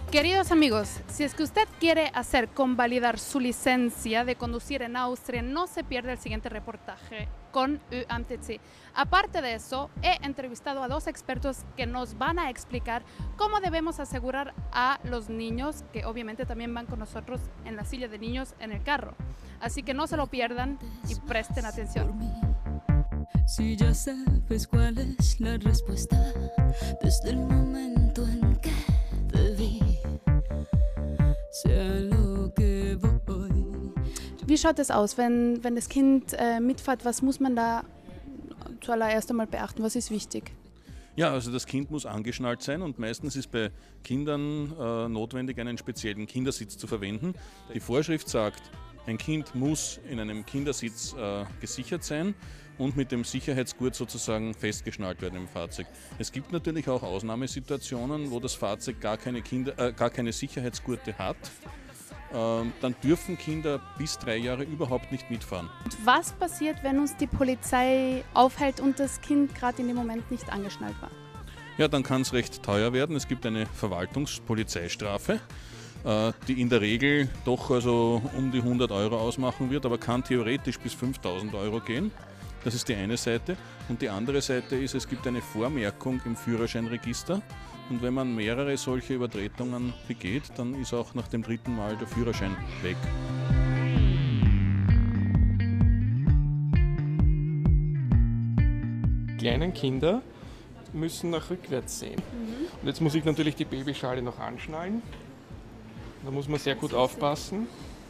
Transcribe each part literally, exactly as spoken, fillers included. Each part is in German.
Queridos amigos, si es que usted quiere hacer convalidar su licencia de conducir en Austria, no se pierda el siguiente reportaje con U M T C. Aparte de eso, he entrevistado a dos expertos que nos van a explicar cómo debemos asegurar a los niños, que obviamente también van con nosotros en la silla de niños en el carro. Así que no se lo pierdan y presten atención. Si ya sabes cuál es la respuesta desde el momento en que te vi, sea lo que voy. Wie schaut es aus, wenn, wenn das Kind äh, mitfährt? Was muss man da zuallererst einmal beachten? Was ist wichtig? Ja, also das Kind muss angeschnallt sein und meistens ist bei Kindern äh, notwendig, einen speziellen Kindersitz zu verwenden. Die Vorschrift sagt, ein Kind muss in einem Kindersitz äh, gesichert sein und mit dem Sicherheitsgurt sozusagen festgeschnallt werden im Fahrzeug. Es gibt natürlich auch Ausnahmesituationen, wo das Fahrzeug gar keine, Kinder, äh, gar keine Sicherheitsgurte hat. Ähm, dann dürfen Kinder bis drei Jahre überhaupt nicht mitfahren. Und was passiert, wenn uns die Polizei aufhält und das Kind gerade in dem Moment nicht angeschnallt war? Ja, dann kann es recht teuer werden. Es gibt eine Verwaltungspolizeistrafe, die in der Regel doch also um die hundert Euro ausmachen wird, aber kann theoretisch bis fünftausend Euro gehen. Das ist die eine Seite. Und die andere Seite ist, es gibt eine Vormerkung im Führerscheinregister. Und wenn man mehrere solche Übertretungen begeht, dann ist auch nach dem dritten Mal der Führerschein weg. Kleinen Kinder müssen nach rückwärts sehen. Mhm. Und jetzt muss ich natürlich die Babyschale noch anschnallen. Da muss man sehr gut aufpassen.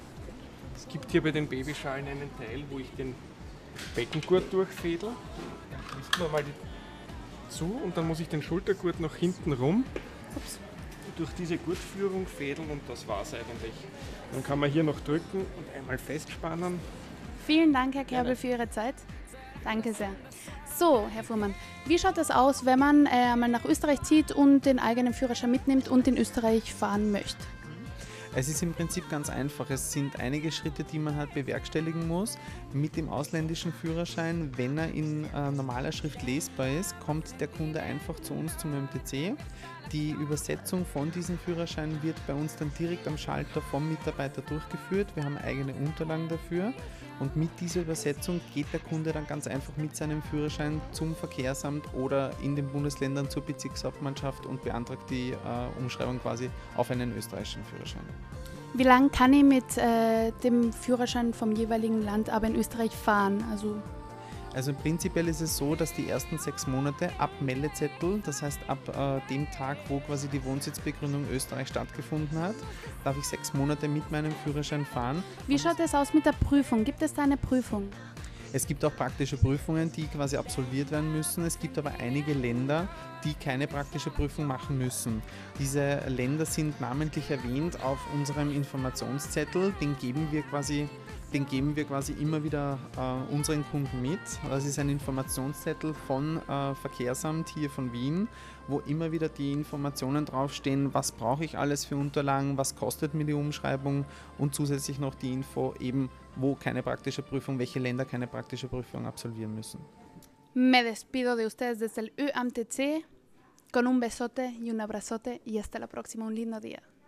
Es gibt hier bei den Babyschalen einen Teil, wo ich den Beckengurt durchfädel. Richten wir mal die zu und dann muss ich den Schultergurt nach hinten rum. Ups. Durch diese Gurtführung fädeln und das war's eigentlich. Dann kann man hier noch drücken und einmal festspannen. Vielen Dank, Herr Kerbel, für Ihre Zeit. Danke sehr. So, Herr Fuhrmann, wie schaut das aus, wenn man äh, mal nach Österreich zieht und den eigenen Führerschein mitnimmt und in Österreich fahren möchte? Es ist im Prinzip ganz einfach. Es sind einige Schritte, die man halt bewerkstelligen muss. Mit dem ausländischen Führerschein, wenn er in äh, normaler Schrift lesbar ist, kommt der Kunde einfach zu uns zum M T C. Die Übersetzung von diesem Führerschein wird bei uns dann direkt am Schalter vom Mitarbeiter durchgeführt. Wir haben eigene Unterlagen dafür. Und mit dieser Übersetzung geht der Kunde dann ganz einfach mit seinem Führerschein zum Verkehrsamt oder in den Bundesländern zur Bezirkshauptmannschaft und beantragt die äh, Umschreibung quasi auf einen österreichischen Führerschein. Wie lange kann ich mit äh, dem Führerschein vom jeweiligen Land aber in Österreich fahren? Also Also prinzipiell ist es so, dass die ersten sechs Monate ab Meldezettel, das heißt ab äh, dem Tag, wo quasi die Wohnsitzbegründung Österreich stattgefunden hat, darf ich sechs Monate mit meinem Führerschein fahren. Wie schaut es aus mit der Prüfung? Gibt es da eine Prüfung? Es gibt auch praktische Prüfungen, die quasi absolviert werden müssen. Es gibt aber einige Länder, die keine praktische Prüfung machen müssen. Diese Länder sind namentlich erwähnt auf unserem Informationszettel, den geben wir quasi Den geben wir quasi immer wieder äh, unseren Kunden mit. Das ist ein Informationszettel von äh, Verkehrsamt hier von Wien, wo immer wieder die Informationen draufstehen, was brauche ich alles für Unterlagen, was kostet mir die Umschreibung und zusätzlich noch die Info eben, wo keine praktische Prüfung, welche Länder keine praktische Prüfung absolvieren müssen. Me despido de ustedes desde el U M T C con un besote y un abrazote y hasta la próxima. Un lindo día.